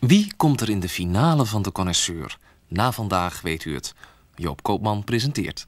Wie komt er in de finale van de Connoisseur? Na vandaag weet u het. Joop Koopman presenteert.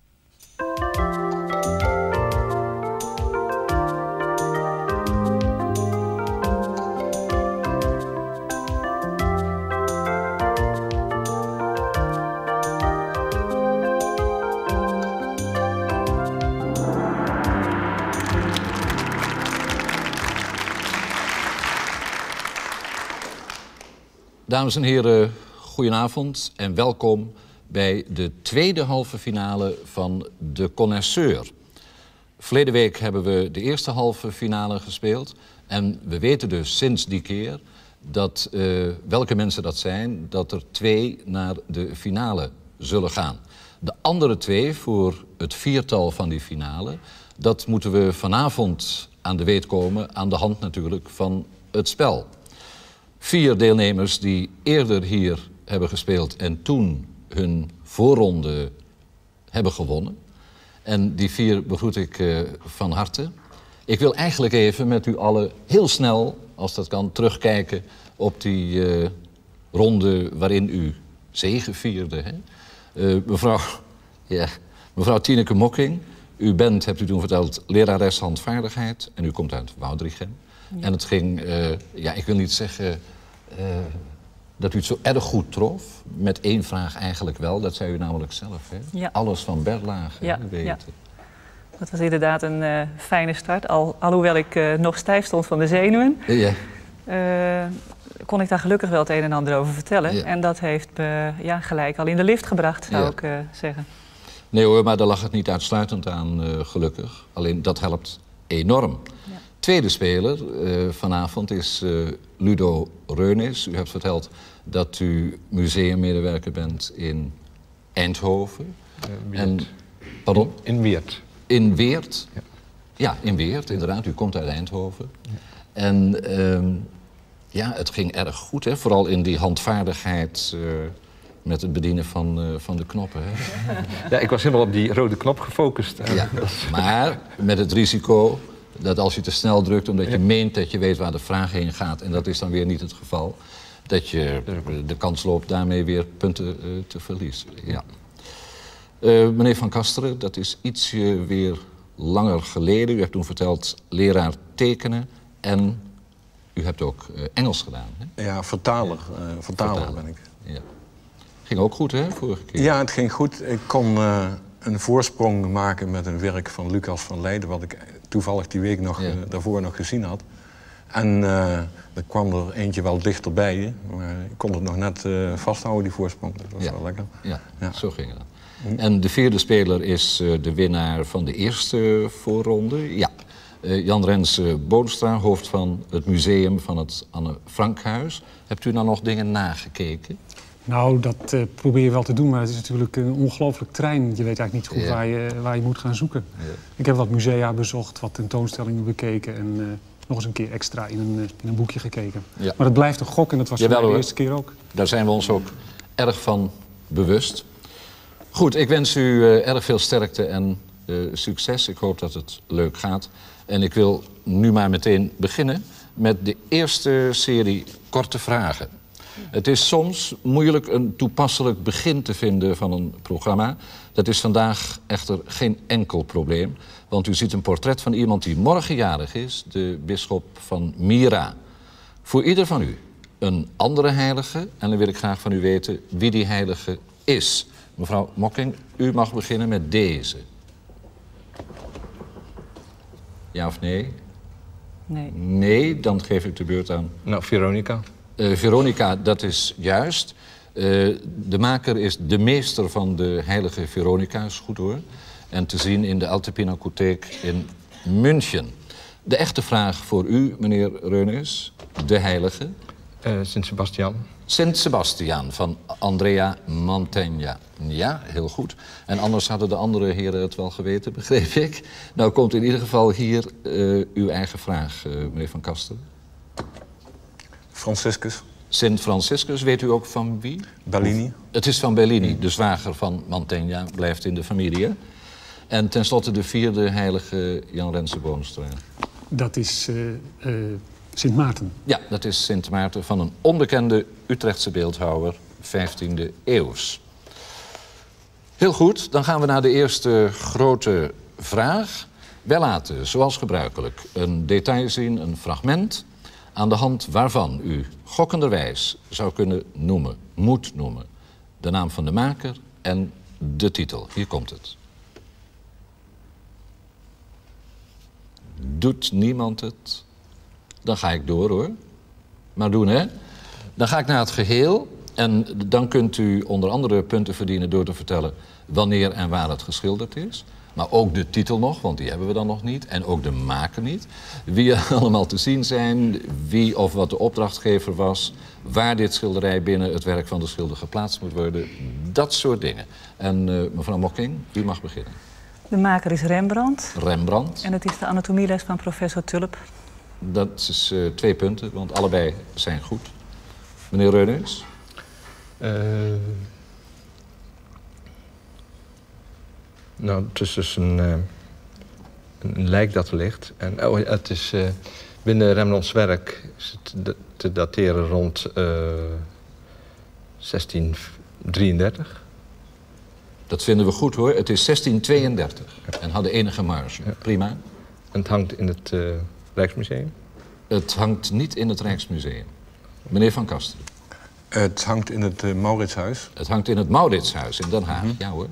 Dames en heren, goedenavond en welkom bij de tweede halve finale van de Connoisseur. Verleden week hebben we de eerste halve finale gespeeld. En we weten dus sinds die keer dat, welke mensen dat zijn, dat er 2 naar de finale zullen gaan. De andere 2 voor het viertal van die finale, dat moeten we vanavond aan de weet komen, aan de hand natuurlijk van het spel. 4 deelnemers die eerder hier hebben gespeeld en toen hun voorronde hebben gewonnen. En die 4 begroet ik van harte. Ik wil eigenlijk even met u allen heel snel, als dat kan, terugkijken op die ronde waarin u zegevierde. Hè? Mevrouw Tineke Mokking, u bent, hebt u toen verteld, lerares handvaardigheid en u komt uit Woudrichem. Ja. En het ging, ik wil niet zeggen dat u het zo erg goed trof. Met 1 vraag eigenlijk wel, dat zei u namelijk zelf. Hè? Ja. Alles van Berlage weten. Ja. Dat was inderdaad een fijne start. Alhoewel ik nog stijf stond van de zenuwen, kon ik daar gelukkig wel het een en ander over vertellen. Ja. En dat heeft me gelijk al in de lift gebracht, zou ik zeggen. Nee hoor, maar daar lag het niet uitsluitend aan, gelukkig. Alleen dat helpt enorm. Ja. Tweede speler vanavond is Ludo Reunis. U hebt verteld dat u museummedewerker bent in Eindhoven. Pardon? In Weert. In Weert? Ja, in Weert, inderdaad. U komt uit Eindhoven. Ja. En het ging erg goed, hè? Vooral in die handvaardigheid met het bedienen van de knoppen. Hè? Ja, ik was helemaal op die rode knop gefocust. Ja, maar met het risico dat als je te snel drukt omdat je meent dat je weet waar de vraag heen gaat, en dat is dan weer niet het geval, dat je de kans loopt daarmee weer punten te verliezen. Ja. Meneer Van Kasteren, dat is ietsje weer langer geleden. U hebt toen verteld leraar tekenen en u hebt ook Engels gedaan. Hè? Ja, vertaler ben ik. Ja. Ging ook goed, hè, vorige keer? Ja, het ging goed. Ik kon een voorsprong maken met een werk van Lucas van Leiden, wat ik toevallig die week daarvoor nog gezien had. En er kwam er eentje wel dichterbij, maar ik kon het nog net vasthouden, die voorsprong. Dat was wel lekker. Ja, zo ging het. En de 4e speler is de winnaar van de eerste voorronde. Ja, Jan Renze Boonstra, hoofd van het museum van het Anne Frankhuis. Hebt u nou nog dingen nagekeken? Nou, dat probeer je wel te doen, maar het is natuurlijk een ongelooflijk trein. Je weet eigenlijk niet goed waar je moet gaan zoeken. Ja. Ik heb wat musea bezocht, wat tentoonstellingen bekeken en nog eens een keer extra in een boekje gekeken. Ja. Maar het blijft een gok en dat was voor mij de eerste keer ook. Daar zijn we ons ook erg van bewust. Goed, ik wens u erg veel sterkte en succes. Ik hoop dat het leuk gaat. En ik wil nu maar meteen beginnen met de eerste serie korte vragen. Het is soms moeilijk een toepasselijk begin te vinden van een programma. Dat is vandaag echter geen enkel probleem. Want u ziet een portret van iemand die morgen jarig is, de bisschop van Myra. Voor ieder van u een andere heilige. En dan wil ik graag van u weten wie die heilige is. Mevrouw Mokking, u mag beginnen met deze. Ja of nee? Nee. Nee, dan geef ik de beurt aan... Nou, Veronica. Veronica, dat is juist. De maker is de meester van de heilige Veronica, is goed hoor. En te zien in de Alte Pinakothek in München. De echte vraag voor u, meneer Reunis, de heilige? Sint Sebastian. Sint Sebastian van Andrea Mantegna. Ja, heel goed. En anders hadden de andere heren het wel geweten, begreep ik. Nou komt in ieder geval hier uw eigen vraag, meneer Van Kasteren. Franciscus. Sint Franciscus, weet u ook van wie? Bellini. Het is van Bellini, de zwager van Mantegna, blijft in de familie. En tenslotte de 4e heilige Jan Renze Boonstra. Dat is Sint Maarten. Ja, dat is Sint Maarten van een onbekende Utrechtse beeldhouwer, 15e eeuws. Heel goed, dan gaan we naar de eerste grote vraag. Wij laten, zoals gebruikelijk, een detail zien, een fragment, aan de hand waarvan u gokkenderwijs zou kunnen noemen, moet noemen, de naam van de maker en de titel. Hier komt het. Doet niemand het? Dan ga ik door, hoor. Maar doen, hè? Dan ga ik naar het geheel en dan kunt u onder andere punten verdienen door te vertellen wanneer en waar het geschilderd is. Maar ook de titel nog, want die hebben we dan nog niet. En ook de maker niet. Wie er allemaal te zien zijn, wie of wat de opdrachtgever was, waar dit schilderij binnen het werk van de schilder geplaatst moet worden. Dat soort dingen. En mevrouw Mokking, wie mag beginnen? De maker is Rembrandt. Rembrandt. En het is de anatomieles van professor Tulp. Dat is 2 punten, want allebei zijn goed. Meneer Reunens? Nou, het is dus een lijk dat er ligt. En het is binnen Rembrandts werk is het te dateren rond 1633. Dat vinden we goed, hoor. Het is 1632 en hadden enige marge. Ja. Prima. En het hangt in het Rijksmuseum? Het hangt niet in het Rijksmuseum. Meneer Van Kasteren? Het hangt in het Mauritshuis. Het hangt in het Mauritshuis in Den Haag, ja hoor.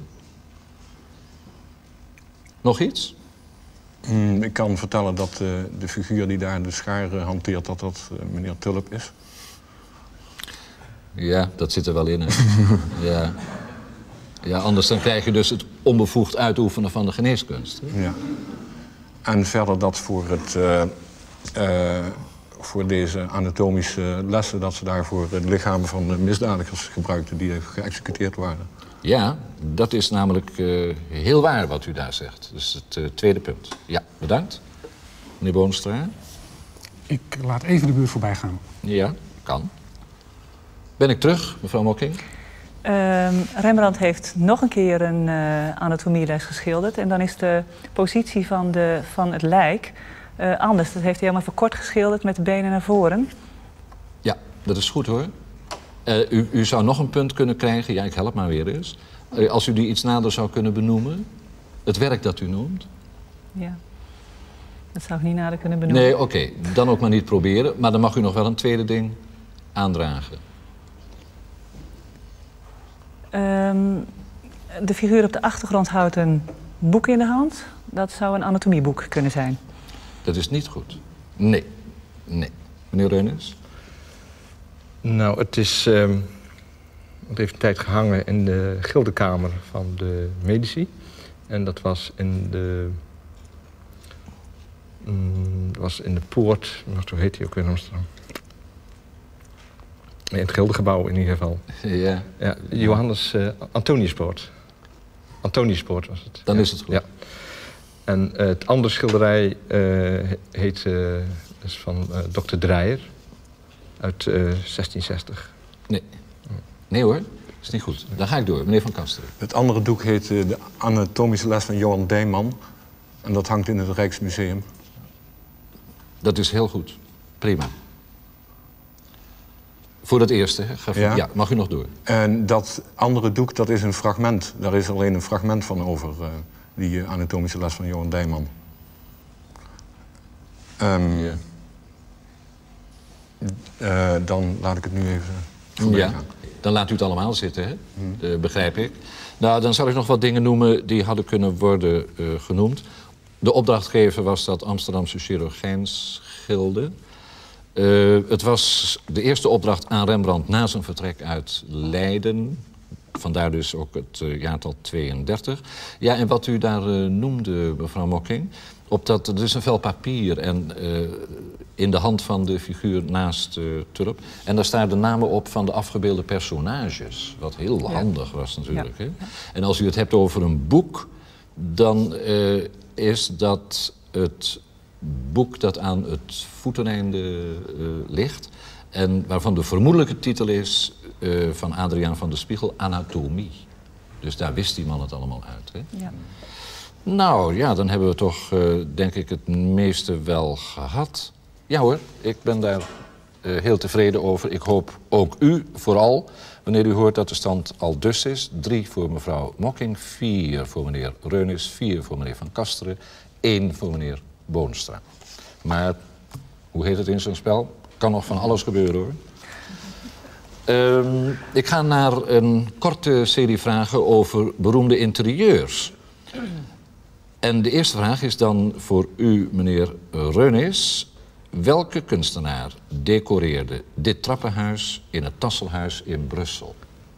Nog iets? Ik kan vertellen dat de figuur die daar de schaar hanteert, dat meneer Tulp is. Ja, dat zit er wel in, hè. Ja. Ja, anders dan krijg je dus het onbevoegd uitoefenen van de geneeskunst. Hè? Ja. En verder dat voor deze anatomische lessen, dat ze daarvoor de lichamen van de misdadigers gebruikten die geëxecuteerd waren. Ja, dat is namelijk heel waar wat u daar zegt. Dus het tweede punt. Ja, bedankt. Meneer Boonstra? Ik laat even de buurt voorbij gaan. Ja, kan. Ben ik terug, mevrouw Mokking? Rembrandt heeft nog een keer een anatomieles geschilderd. En dan is de positie van het lijk anders. Dat heeft hij helemaal verkort geschilderd met de benen naar voren. Ja, dat is goed, hoor. U zou nog een punt kunnen krijgen. Ja, ik help maar weer eens. Als u die iets nader zou kunnen benoemen. Het werk dat u noemt. Ja, dat zou ik niet nader kunnen benoemen. Nee, oké. Dan ook maar niet proberen. Maar dan mag u nog wel een tweede ding aandragen. De figuur op de achtergrond houdt een boek in de hand. Dat zou een anatomieboek kunnen zijn. Dat is niet goed. Nee. Nee. Meneer Reunens? Nou, het heeft een tijd gehangen in de gildenkamer van de medici. En dat was in de poort, hoe heet die ook in Amsterdam? In het gildengebouw in ieder geval. Ja. Ja, Johannes Antoniuspoort. Antoniuspoort was het. Dan ja. is het goed. Ja. En het andere schilderij is van dokter Dreyer uit 1660. Nee. Nee hoor, dat is niet goed. Dan ga ik door. Meneer Van Kasteren. Het andere doek heet de anatomische les van Johan Dijman. En dat hangt in het Rijksmuseum. Dat is heel goed. Prima. Voor dat eerste, hè? Ja, mag u nog door. En dat andere doek, dat is een fragment. Daar is alleen een fragment van over, die anatomische les van Johan Dijman. Dan laat ik het nu even voorbij gaan. Dan laat u het allemaal zitten, hè? Begrijp ik. Nou, dan zal ik nog wat dingen noemen die hadden kunnen worden genoemd. De opdrachtgever was dat Amsterdamse chirurgijnsgilde. Het was de eerste opdracht aan Rembrandt na zijn vertrek uit Leiden. Vandaar dus ook het jaartal 32. Ja, en wat u daar noemde, mevrouw Mokking, er is een vel papier en in de hand van de figuur naast Tulp. En daar staan de namen op van de afgebeelde personages. Wat heel handig was natuurlijk. Ja. Hè? En als u het hebt over een boek, dan is dat het boek dat aan het voeteneinde ligt. En waarvan de vermoedelijke titel is van Adriaan van der Spiegel, Anatomie. Dus daar wist die man het allemaal uit. Hè? Ja. Nou ja, dan hebben we toch denk ik het meeste wel gehad. Ja hoor, ik ben daar heel tevreden over. Ik hoop ook u vooral, wanneer u hoort dat de stand al dus is. 3 voor mevrouw Mokking, 4 voor meneer Reunis, 4 voor meneer Van Kasteren, 1 voor meneer Boonstra. Maar, hoe heet het in zo'n spel? Kan nog van alles gebeuren hoor. Ik ga naar een korte serie vragen over beroemde interieurs. En de eerste vraag is dan voor u, meneer Reunis. Welke kunstenaar decoreerde dit trappenhuis in het Tasselhuis in Brussel?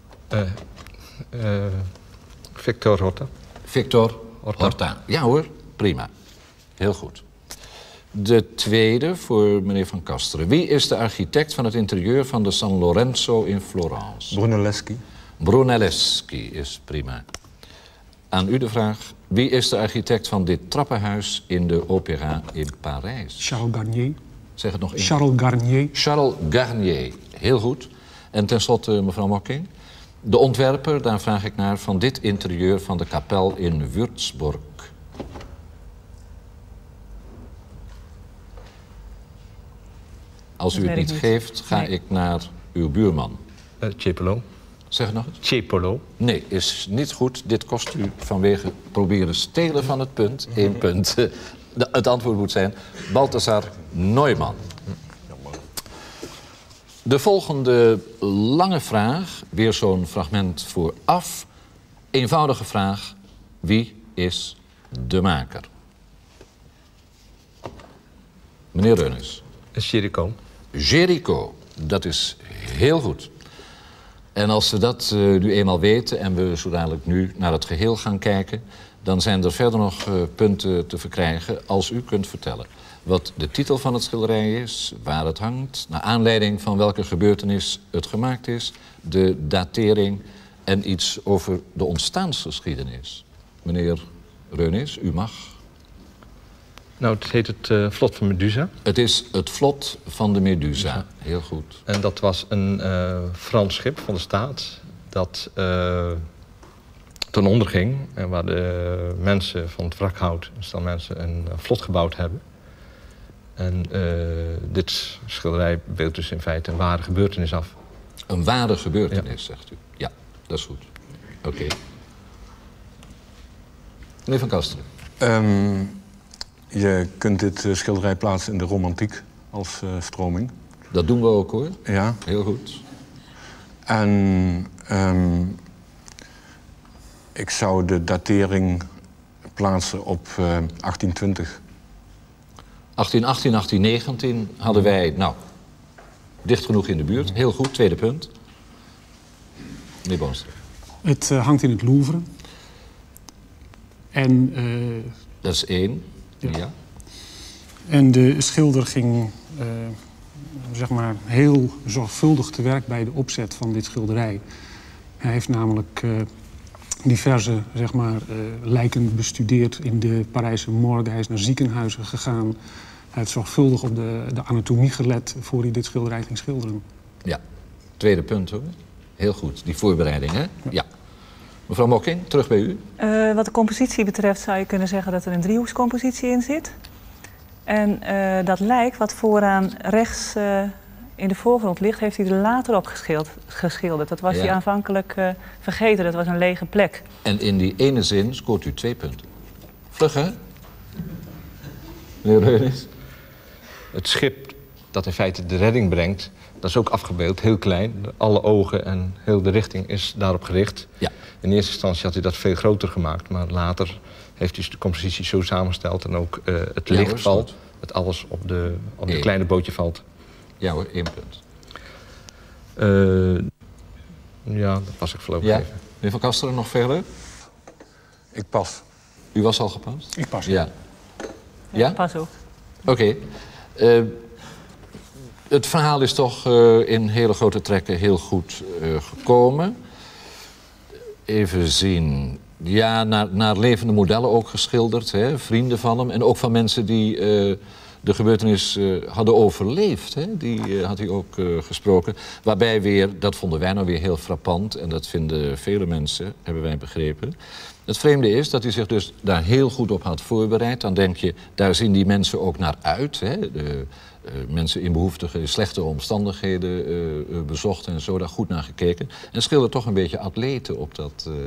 Victor Horta. Victor Horta. Ja hoor, prima. Heel goed. De tweede voor meneer Van Kasteren. Wie is de architect van het interieur van de San Lorenzo in Florence? Brunelleschi. Brunelleschi is prima. Aan u de vraag. Wie is de architect van dit trappenhuis in de Opéra in Parijs? Charles Garnier. Zeg het nog eens. Charles Garnier. Charles Garnier. Heel goed. En tenslotte mevrouw Mokking. De ontwerper, daar vraag ik naar, van dit interieur van de kapel in Würzburg. Als u het niet geeft, ga ik naar uw buurman. Tiepolo. Zeg het nog eens. Tiepolo. Nee, is niet goed. Dit kost u vanwege proberen stelen van het punt 1 punt. Het antwoord moet zijn Balthasar Neumann. De volgende lange vraag, weer zo'n fragment vooraf. Eenvoudige vraag. Wie is de maker? Meneer Reunis. Géricault. Géricault, dat is heel goed. En als we dat nu eenmaal weten en we zo dadelijk nu naar het geheel gaan kijken, dan zijn er verder nog punten te verkrijgen als u kunt vertellen wat de titel van het schilderij is, waar het hangt, naar aanleiding van welke gebeurtenis het gemaakt is, de datering en iets over de ontstaansgeschiedenis. Meneer Reunis, u mag. Nou, het heet het vlot van Medusa. Het is het vlot van de Medusa. Heel goed. En dat was een Frans schip van de staat dat ten onder ging. En waar de mensen van het wrakhout, een stel mensen, een vlot gebouwd hebben. En dit schilderij beeldt dus in feite een ware gebeurtenis af. Een ware gebeurtenis, zegt u. Ja, dat is goed. Oké. Meneer Van Kasteren. Je kunt dit schilderij plaatsen in de romantiek als stroming. Dat doen we ook hoor. Ja. Heel goed. En ik zou de datering plaatsen op 1820. 1818, 1819 hadden wij, nou, dicht genoeg in de buurt. Heel goed, tweede punt. Meneer Boonstra. Het hangt in het Louvre. En, dat is 1. Ja. En de schilder ging zeg maar heel zorgvuldig te werk bij de opzet van dit schilderij. Hij heeft namelijk diverse zeg maar, lijken bestudeerd in de Parijse morgue. Hij is naar ziekenhuizen gegaan. Hij heeft zorgvuldig op de anatomie gelet voor hij dit schilderij ging schilderen. Ja, tweede punt hoor. Heel goed, die voorbereiding hè? Ja. Mevrouw Mokking, terug bij u. Wat de compositie betreft zou je kunnen zeggen dat er een driehoekscompositie in zit. En dat lijk wat vooraan rechts in de voorgrond ligt, heeft hij er later op geschilderd. Dat was hij aanvankelijk vergeten, dat was een lege plek. En in die ene zin scoort u 2 punten. Vlug hè? Meneer Reunis. Het schip dat in feite de redding brengt, dat is ook afgebeeld, heel klein. Alle ogen en heel de richting is daarop gericht. Ja. In eerste instantie had hij dat veel groter gemaakt, maar later heeft hij de compositie zo samengesteld en ook het licht valt, dat alles op de kleine bootje valt. Ja hoor, 1 punt. Ja, dat pas ik voorlopig ja. even. Meneer Van Kasteren, nog verder? Ik pas. U was al gepast? Ik pas. Ja. Ja? Pas ook. Oké. Het verhaal is toch in hele grote trekken heel goed gekomen. Even zien. Ja, naar levende modellen ook geschilderd. Hè? Vrienden van hem. En ook van mensen die de gebeurtenis hadden overleefd. Hè? Die had hij ook gesproken. Waarbij weer, dat vonden wij nou weer heel frappant. En dat vinden vele mensen, hebben wij begrepen. Het vreemde is dat hij zich dus daar heel goed op had voorbereid. Dan denk je, daar zien die mensen ook naar uit. Hè? De mensen in behoeftige, slechte omstandigheden bezocht en zo, daar goed naar gekeken. En schilderde toch een beetje atleten op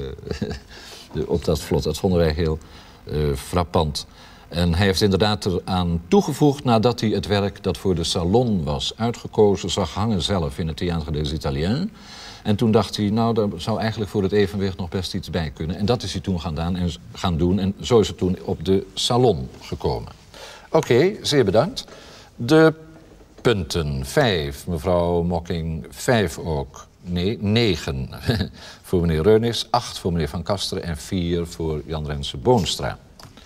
dat vlot. Dat vonden wij heel frappant. En hij heeft inderdaad eraan toegevoegd, nadat hij het werk dat voor de Salon was uitgekozen zag hangen zelf in het Théâtre des Italiens. En toen dacht hij, nou, daar zou eigenlijk voor het evenwicht nog best iets bij kunnen. En dat is hij toen gaan doen. En zo is het toen op de Salon gekomen. Oké, zeer bedankt. De punten. 5, mevrouw Mokking. 5 ook. Nee, 9 voor meneer Reunis. 8 voor meneer Van Kasteren. En 4 voor Jan Renze Boonstra.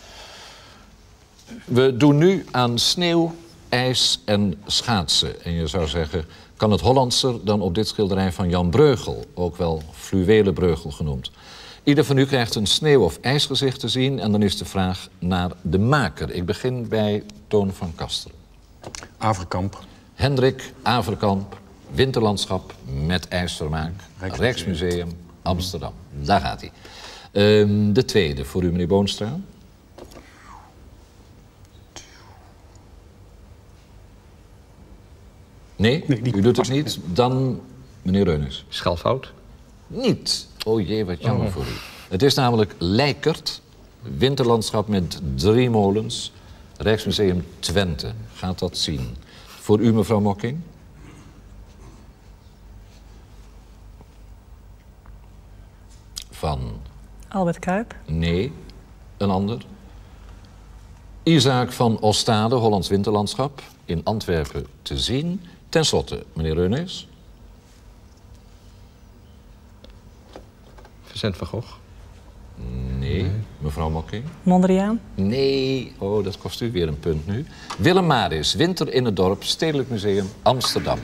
We doen nu aan sneeuw, ijs en schaatsen. En je zou zeggen, kan het Hollandser dan op dit schilderij van Jan Breugel, ook wel fluwelen Breugel genoemd. Ieder van u krijgt een sneeuw- of ijsgezicht te zien en dan is de vraag naar de maker. Ik begin bij Toon van Kasteren. Averkamp. Hendrik Averkamp, winterlandschap met ijsvermaak, Rijksmuseum, Amsterdam. Daar gaat hij. De tweede voor u, meneer Boonstra. Nee, u doet het niet. Dan meneer Reunis. Schelfhout. Niet. Oh jee, wat jammer voor u. Het is namelijk Lijkert, winterlandschap met 3 molens, Rijksmuseum Twente. Gaat dat zien. Voor u, mevrouw Mokking. Van? Albert Kuip. Nee, een ander. Isaac van Ostade, Hollands winterlandschap, in Antwerpen te zien. Ten slotte, meneer Reunis. Vincent van Gogh. Nee. Mevrouw Mokking. Mondriaan. Nee. Oh, dat kost u weer een punt nu. Willem Maris, Winter in het dorp, Stedelijk Museum, Amsterdam.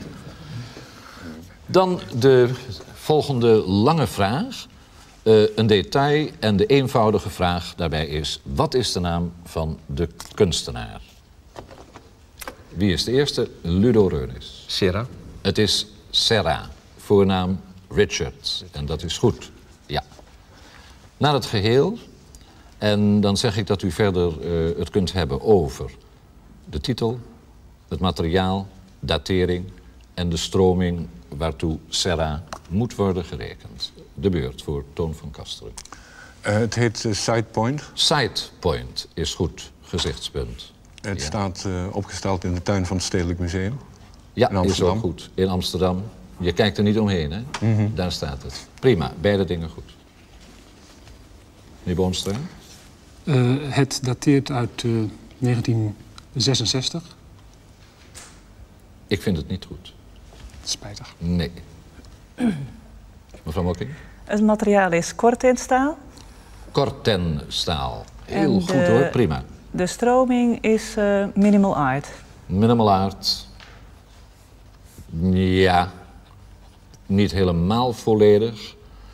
Dan de volgende lange vraag. Een detail en de eenvoudige vraag daarbij is: wat is de naam van de kunstenaar? Wie is de eerste? Ludo Reunis. Serra. Het is Serra, voornaam Richard. En dat is goed, ja. Naar het geheel. En dan zeg ik dat u verder het kunt hebben over de titel, het materiaal, datering en de stroming waartoe Serra moet worden gerekend. De beurt voor Toon van Kasteren. Het heet Sidepoint. Sidepoint is goed, gezichtspunt. Het staat opgesteld in de tuin van het Stedelijk Museum. Ja, in Amsterdam. Is ook goed. In Amsterdam. Je kijkt er niet omheen, hè? Daar staat het. Prima, beide dingen goed. Meneer Boonstra? Het dateert uit 1966. Ik vind het niet goed. Spijtig. Nee. Mevrouw Mokking? Het materiaal is korttinstaal. Kortenstaal. Heel En goed hoor, prima. De stroming is minimal art. Minimal art. Ja. Niet helemaal volledig.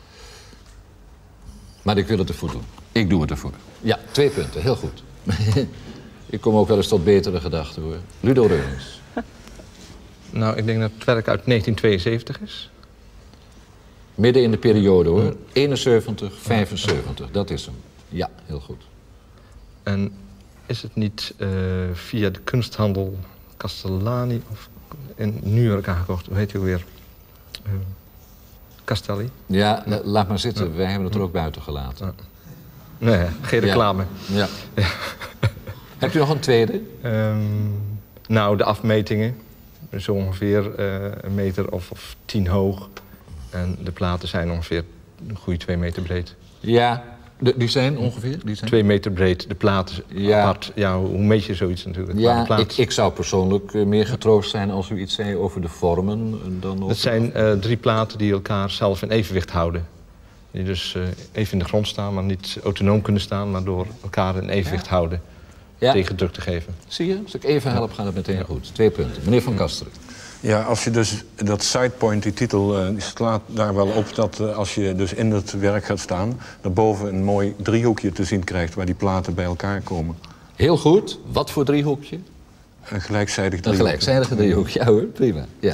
Maar ik wil het ervoor doen. Ik doe het ervoor. Ja, 2 punten. Heel goed. Ik kom ook wel eens tot betere gedachten hoor. Ludo Reunis. Nou, ik denk dat het werk uit 1972 is. Midden in de periode hoor. 71, 75. Dat is hem. Ja, heel goed. En is het niet via de kunsthandel Castellani of in New York aangekocht? Hoe heet hij weer? Castelli? Ja, laat maar zitten. Wij hebben het er ook buiten gelaten. Nee, geen reclame. Ja. Hebt u nog een tweede? Nou, de afmetingen. Zo ongeveer een meter of 10 hoog. En de platen zijn ongeveer een goede 2 meter breed. Ja, die zijn ongeveer? 2 meter breed, de platen apart. Ja, hoe meet je zoiets natuurlijk? Ja, ik zou persoonlijk meer getroost zijn als u iets zei over de vormen. Dan over... Het zijn 3 platen die elkaar zelf in evenwicht houden. Die dus even in de grond staan, maar niet autonoom kunnen staan... maar door elkaar in evenwicht houden, tegen druk te geven. Zie je? Als ik even help, gaat het meteen goed. 2 punten. Meneer Van Kasteren. Ja, als je dus dat Sidepoint, die titel, slaat daar wel op dat als je dus in het werk gaat staan... daarboven een mooi driehoekje te zien krijgt waar die platen bij elkaar komen. Heel goed. Wat voor driehoekje? Een gelijkzijdig driehoekje. Een gelijkzijdige driehoek, ja hoor, prima. Ja.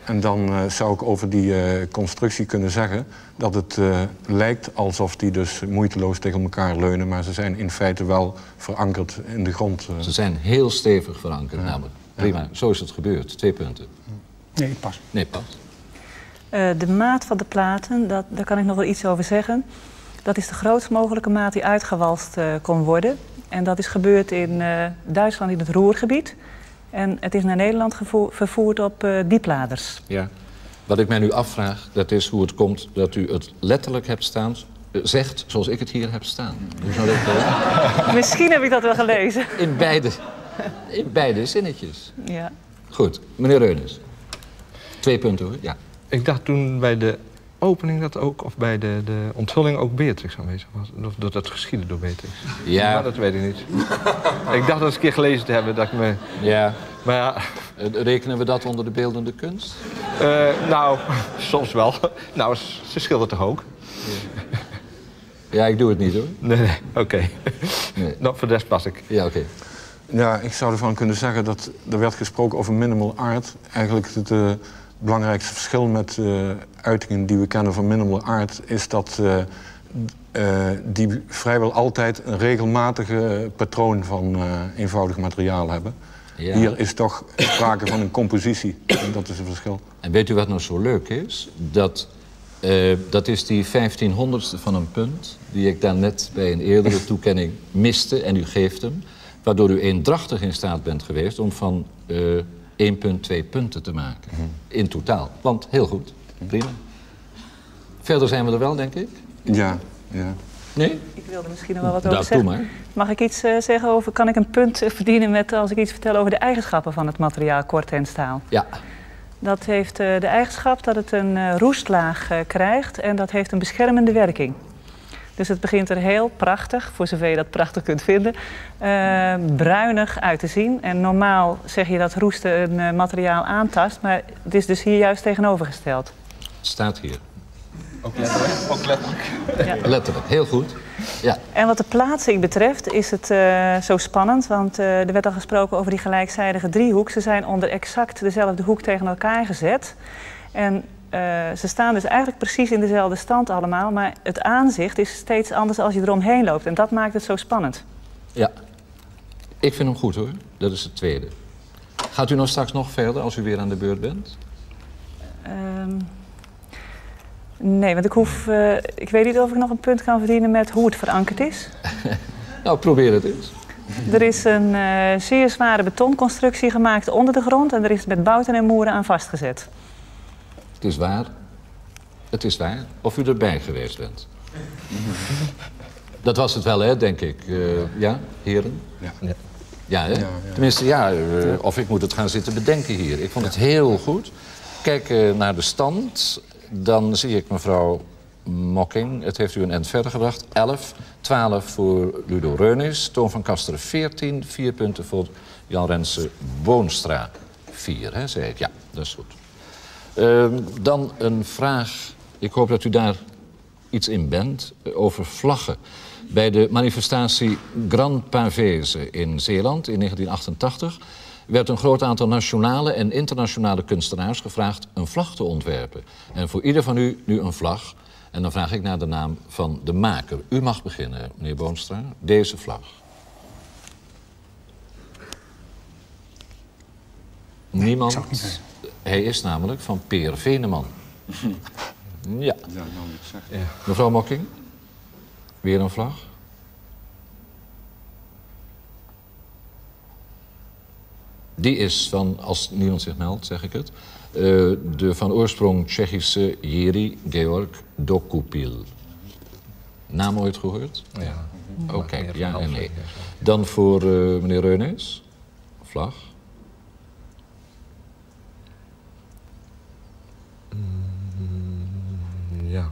En dan zou ik over die constructie kunnen zeggen dat het lijkt alsof die dus moeiteloos tegen elkaar leunen, maar ze zijn in feite wel verankerd in de grond. Ze zijn heel stevig verankerd namelijk. Prima, zo is het gebeurd. 2 punten. Nee, pas. Nee, pas. De maat van de platen, daar kan ik nog wel iets over zeggen. Dat is de grootst mogelijke maat die uitgewalst kon worden. En dat is gebeurd in Duitsland in het Ruhrgebied. En het is naar Nederland vervoerd op diepladers. Ja. Wat ik mij nu afvraag, dat is hoe het komt dat u het letterlijk hebt staan, zegt zoals ik het hier heb staan. Hoe zou dat komen? Misschien heb ik dat wel gelezen. In beide zinnetjes. Ja. Goed, meneer Reunis. 2 punten hoor, ja. Ik dacht toen bij de opening dat ook, of bij de onthulling ook Beatrix aanwezig was. Of dat het geschiedde door Beatrix. Ja. Maar dat weet ik niet. Ik dacht dat eens een keer gelezen te hebben dat ik me... Ja. Maar ja... Rekenen we dat onder de beeldende kunst? Nou, soms wel. Nou, ze schildert toch ook? Ja, ik doe het niet hoor. Nee, oké. Nee. Nou, voor de rest pas ik. Ja, oké. Ja, ik zou ervan kunnen zeggen dat er werd gesproken over minimal art. Eigenlijk het belangrijkste verschil met uitingen die we kennen van minimal art is dat die vrijwel altijd een regelmatige patroon van eenvoudig materiaal hebben. Ja. Hier is toch sprake van een compositie. En dat is het verschil. En weet u wat nou zo leuk is? Dat is die 1500ste van een punt die ik daarnet bij een eerdere toekenning miste en u geeft hem. Waardoor u eendrachtig in staat bent geweest om van 1 punt 2 punten te maken. In totaal. Want heel goed. Prima. Verder zijn we er wel, denk ik? Ja. Nee? Ik wilde misschien nog wel wat over zeggen. Doe maar. Mag ik iets zeggen over, kan ik een punt verdienen met als ik iets vertel over de eigenschappen van het materiaal korttenstaal? Ja. Dat heeft de eigenschap dat het een roestlaag krijgt en dat heeft een beschermende werking. Dus het begint er heel prachtig, voor zover je dat prachtig kunt vinden, bruinig uit te zien. En normaal zeg je dat roesten een materiaal aantast, maar het is dus hier juist tegenovergesteld. Het staat hier. Ook letterlijk? Ja. Letterlijk, heel goed. Ja. En wat de plaatsing betreft is het zo spannend, want er werd al gesproken over die gelijkzijdige driehoek. Ze zijn onder exact dezelfde hoek tegen elkaar gezet. En ze staan dus eigenlijk precies in dezelfde stand allemaal, maar het aanzicht is steeds anders als je eromheen loopt. En dat maakt het zo spannend. Ja. Ik vind hem goed hoor. Dat is het tweede. Gaat u nou straks nog verder als u weer aan de beurt bent? Nee, want ik weet niet of ik nog een punt kan verdienen met hoe het verankerd is. Nou, probeer het eens. Er is een zeer zware betonconstructie gemaakt onder de grond en er is met bouten en moeren aan vastgezet. Het is waar. Het is waar. Of u erbij geweest bent. Dat was het wel, hè, denk ik. Ja, heren? Ja. Ja, hè? Ja. Tenminste, ja, of ik moet het gaan zitten bedenken hier. Ik vond het heel goed. Kijk naar de stand. Dan zie ik mevrouw Mokking. Het heeft u een eind verder gebracht. 11, 12 voor Ludo Reunis. Toon van Kasteren 14. 4 punten voor Jan Rensen Boonstra. 4, hè, zei ik. Ja, dat is goed. Dan een vraag. Ik hoop dat u daar iets in bent. Over vlaggen. Bij de manifestatie Grand Pavese in Zeeland in 1988... werd een groot aantal nationale en internationale kunstenaars gevraagd een vlag te ontwerpen. En voor ieder van u nu een vlag. En dan vraag ik naar de naam van de maker. U mag beginnen, meneer Boonstra. Deze vlag. Niemand. Hij is namelijk van Peer Veneman. Ja. Mevrouw Mokking. Weer een vlag. Die is van, als niemand zich meldt, zeg ik het... de van oorsprong Tsjechische Jiří Georg Dokupil. Naam ooit gehoord? Ja. Oké, ja en nee. Dan voor meneer Reunis. Vlag. Ja.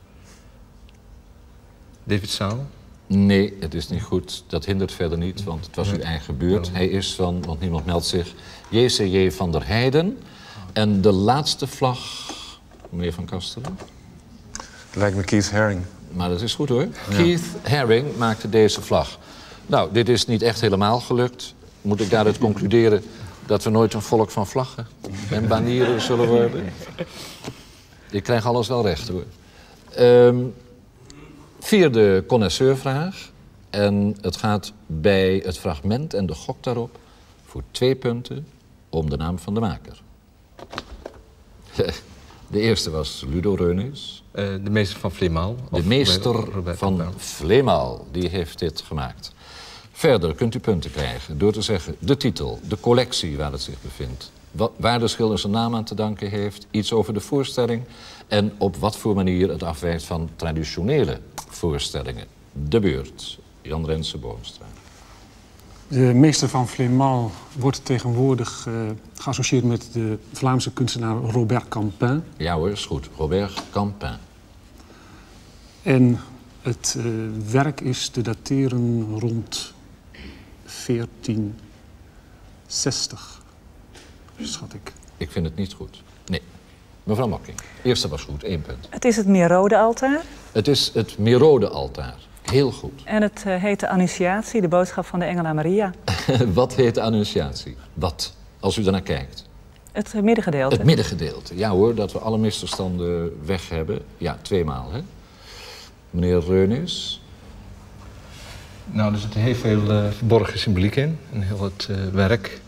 David Saal? Nee, het is niet goed. Dat hindert verder niet, want het was uw eigen buurt. Hij is van, want niemand meldt zich, J.C.J. van der Heijden. En de laatste vlag, meneer Van Kasteren. Lijkt me Keith Haring. Maar dat is goed hoor. Ja. Keith Haring maakte deze vlag. Nou, dit is niet echt helemaal gelukt. Moet ik daaruit concluderen Dat we nooit een volk van vlaggen en banieren zullen worden. Ik krijg alles wel recht, hoor. Vierde connoisseurvraag. En het gaat bij het fragment en de gok daarop voor 2 punten om de naam van de maker. De eerste was Ludo Reunus. De meester van Vleemaal. De meester van Vleemaal, die heeft dit gemaakt. Verder kunt u punten krijgen door te zeggen de titel, de collectie waar het zich bevindt, waar de schilder zijn naam aan te danken heeft, iets over de voorstelling en op wat voor manier het afwijkt van traditionele voorstellingen. De beurt, Jan Renze Boomstra. De meester van Vleemaal wordt tegenwoordig geassocieerd met de Vlaamse kunstenaar Robert Campin. Ja hoor, is goed. Robert Campin. En het werk is te dateren rond 1460, schat ik. Ik vind het niet goed. Nee. Mevrouw Mokking, eerste was goed, 1 punt. Het is het Merode-altaar. Het is het Merode-altaar. Heel goed. En het heet de Annunciatie, de boodschap van de engel aan Maria. Wat heet de Annunciatie? Wat, als u daarnaar kijkt? Het middengedeelte. Het middengedeelte. Ja hoor, dat we alle misverstanden weg hebben. Ja, 2 maal, hè? Meneer Reunus. Nou, er zit heel veel verborgen symboliek in heel het werk.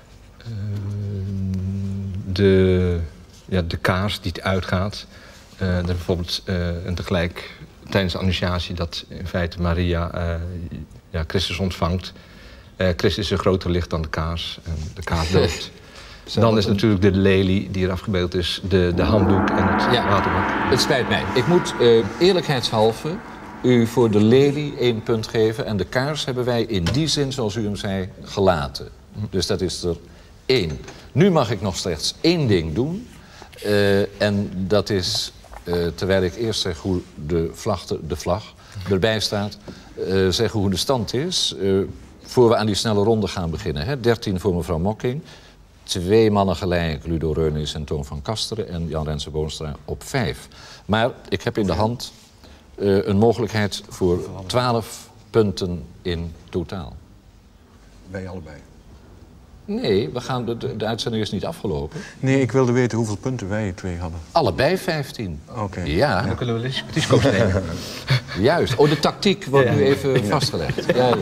De kaars die het uitgaat. Bijvoorbeeld en tegelijk tijdens de annunciatie dat in feite Maria Christus ontvangt. Christus is een groter licht dan de kaars en de kaars dooft. Dan is natuurlijk de lelie die er afgebeeld is, de handdoek en het waterbak. Het spijt mij. Ik moet eerlijkheidshalve u voor de lelie 1 punt geven. En de kaars hebben wij in die zin, zoals u hem zei, gelaten. Dus dat is er 1. Nu mag ik nog slechts 1 ding doen. En dat is, terwijl ik eerst zeg hoe de vlag erbij staat, zeggen hoe de stand is. Voor we aan die snelle ronde gaan beginnen. Hè? 13 voor mevrouw Mokking. 2 mannen gelijk, Ludo Reunus en Toon van Kasteren en Jan Renze Boomstra op 5. Maar ik heb in de hand een mogelijkheid voor 12 punten in totaal. Wij allebei. Nee, de uitzending is niet afgelopen. Nee, ik wilde weten hoeveel punten wij 2 hadden. Allebei 15. Oké. Ja. Dan kunnen we risico's nemen. Juist. Oh, de tactiek wordt nu even vastgelegd. Ja.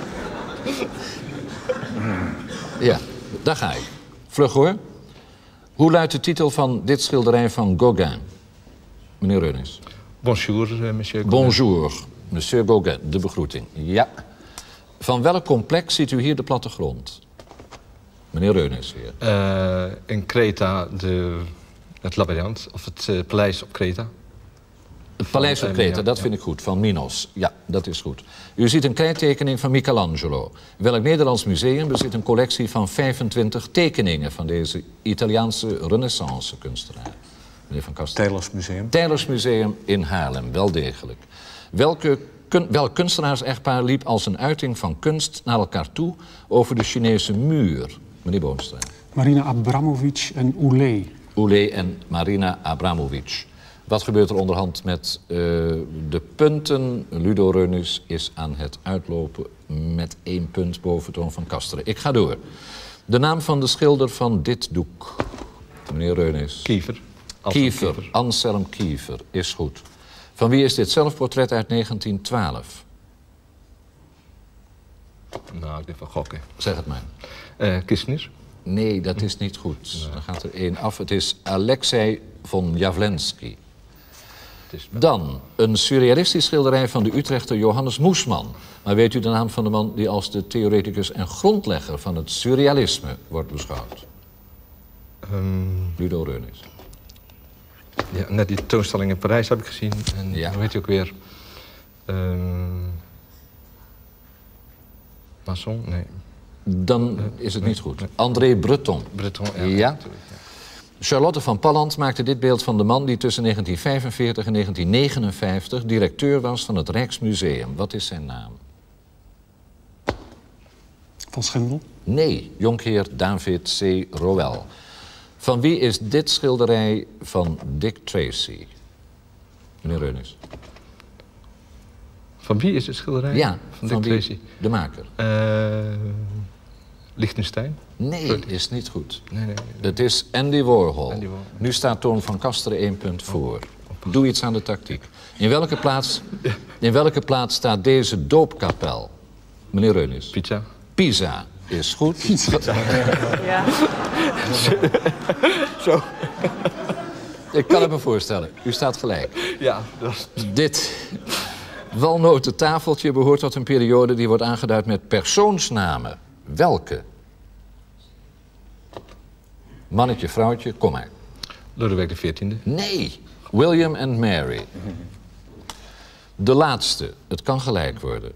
Ja, daar ga ik. Vlug hoor. Hoe luidt de titel van dit schilderij van Gauguin? Meneer Reunus. Bonjour, monsieur Gauguin. Bonjour, monsieur Gauguin. De begroeting. Ja. Van welk complex ziet u hier de plattegrond? Meneer Reunus weer. In Kreta, het labyrinth, of het paleis op Kreta. Het paleis op Kreta, dat vind ik goed, van Minos. Ja, dat is goed. U ziet een krijttekening van Michelangelo. Welk Nederlands museum bezit een collectie van 25 tekeningen van deze Italiaanse renaissance-kunstenaar? Meneer Van Kasteren. Teylers Museum. Teylers Museum in Haarlem, wel degelijk. Welk kunstenaars-echtpaar liep als een uiting van kunst naar elkaar toe over de Chinese muur? Meneer Boomstra. Marina Abramovic en Oulé. Oulé en Marina Abramovic. Wat gebeurt er onderhand met de punten? Ludo Reunus is aan het uitlopen met 1 punt boven Toon van Kasteren. Ik ga door. De naam van de schilder van dit doek. Meneer Reunus. Kiefer. Anselm Kiefer, is goed. Van wie is dit zelfportret uit 1912? Nou, ik denk van gokken. Zeg het maar. Kistner. Nee, dat is niet goed. Dan gaat er 1 af. Het is Alexei von Jawlensky. Dan een surrealistisch schilderij van de Utrechter Johannes Moesman. Maar weet u de naam van de man die als de theoreticus en grondlegger van het surrealisme wordt beschouwd? Ludo Reunus. Ja, net die tentoonstelling in Parijs heb ik gezien. En hoe heet hij ook weer? Masson? Nee. Dan is het niet goed. André Breton. Breton, ja. Charlotte van Palland maakte dit beeld van de man die tussen 1945 en 1959 directeur was van het Rijksmuseum. Wat is zijn naam? Van Schendel? Nee, jonkheer David C. Roel. Van wie is dit schilderij van Dick Tracy? Meneer Reunus. Van wie is het schilderij? Ja, van Dick Tracy. De maker. Liechtenstein? Nee, is niet goed. Nee. Het is Andy Warhol. Andy Warhol. Nu staat Toon van Kasteren 1 punt voor. Doe iets aan de tactiek. In welke plaats staat deze doopkapel? Meneer Reunis. Pizza? Pisa is goed. Ja. Zo. Ik kan het me voorstellen. U staat gelijk. Ja, dat is... Dit walnoten tafeltje behoort tot een periode die wordt aangeduid met persoonsnamen. Welke? Mannetje, vrouwtje, kom maar. Lodewijk XIV. Nee, William and Mary. De laatste, het kan gelijk worden.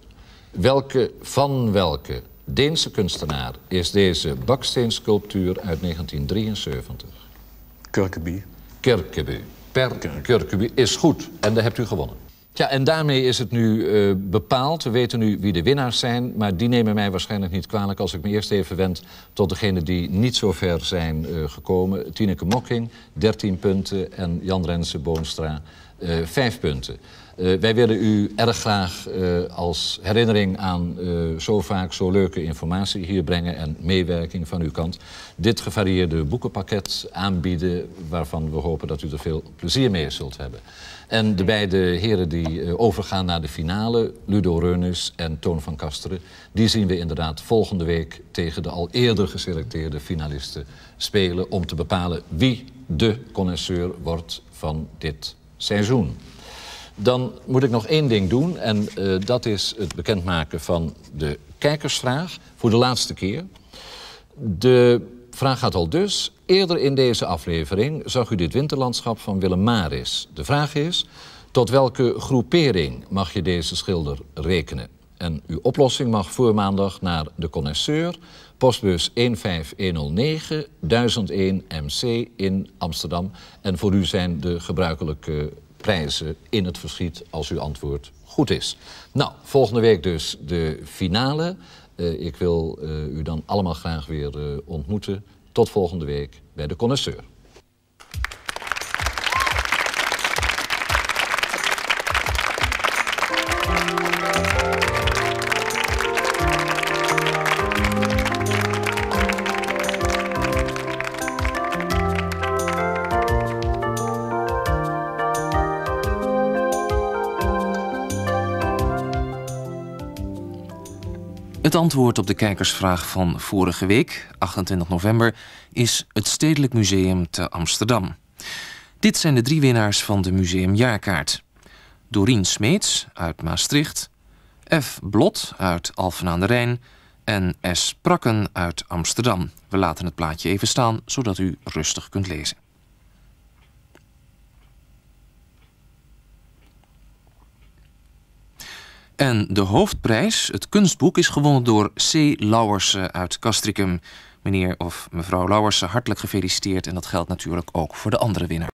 Welke Deense kunstenaar is deze baksteensculptuur uit 1973? Kirkeby. Kirkeby. Kirkeby is goed. En daar hebt u gewonnen. Ja, en daarmee is het nu bepaald. We weten nu wie de winnaars zijn. Maar die nemen mij waarschijnlijk niet kwalijk als ik me eerst even wend tot degenen die niet zo ver zijn gekomen. Tineke Mokking, 13 punten. En Jan Renze Boonstra, 5 punten. Wij willen u erg graag als herinnering aan zo vaak zo leuke informatie hier brengen en meewerking van uw kant. Dit gevarieerde boekenpakket aanbieden waarvan we hopen dat u er veel plezier mee zult hebben. En de beide heren die overgaan naar de finale, Ludo Reunis en Toon van Kasteren, die zien we inderdaad volgende week tegen de al eerder geselecteerde finalisten spelen om te bepalen wie de connoisseur wordt van dit seizoen. Dan moet ik nog één ding doen en dat is het bekendmaken van de kijkersvraag voor de laatste keer. De vraag gaat al dus. Eerder in deze aflevering zag u dit winterlandschap van Willem Maris. De vraag is, tot welke groepering mag je deze schilder rekenen? En uw oplossing mag voor maandag naar de connoisseur, postbus 15109 1001 MC in Amsterdam. En voor u zijn de gebruikelijke prijzen in het verschiet als uw antwoord goed is. Nou, volgende week dus de finale. Ik wil u dan allemaal graag weer ontmoeten. Tot volgende week bij de connoisseur. Het antwoord op de kijkersvraag van vorige week, 28 november, is het Stedelijk Museum te Amsterdam. Dit zijn de 3 winnaars van de museumjaarkaart. Dorien Smeets uit Maastricht, F. Blot uit Alphen aan de Rijn en S. Prakken uit Amsterdam. We laten het plaatje even staan, zodat u rustig kunt lezen. En de hoofdprijs, het kunstboek, is gewonnen door C. Lauwersen uit Castricum. Meneer of mevrouw Lauwersen, hartelijk gefeliciteerd. En dat geldt natuurlijk ook voor de andere winnaar.